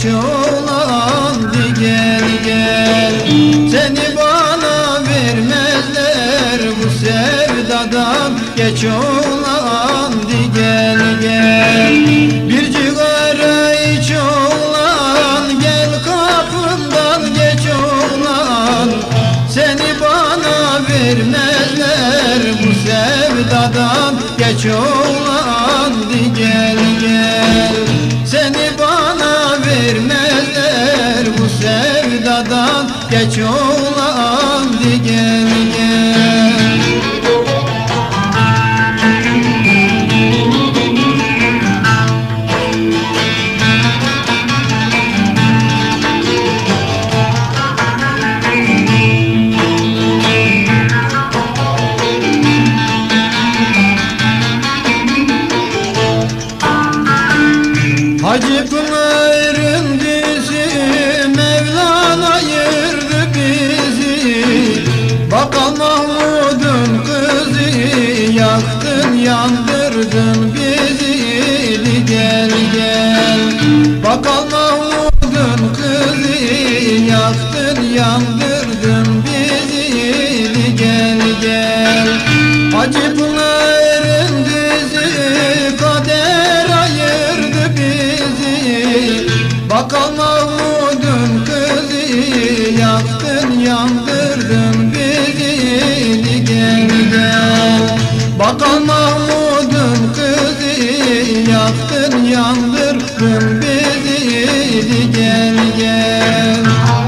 geç olan gel gel. Seni bana vermezler bu sevdadan geç olan gel gel. Bir cigara iç olan gel kapımdan geç olan. Seni bana vermezler bu sevdadan geç olan gel gel. Seni bana vermezler bu sevdadan geç olan gel gel. Hacı Pınar'ın dizi Mevlana ayırdı bizi. Bakkal Mahmud'un kızı yaktın yandırdın bizi gel gel. Bakkal Mahmud'un kızı yaktın yandırdın bizi gel gel. Hacı Pınar'ın dizi kader ayırdı bizi. Bakkal Mahmud'un kızı yaktın yandırdın bizi gel gel. Bakkal Mahmud'un kızı yaktın yandırdın bizi gel gel.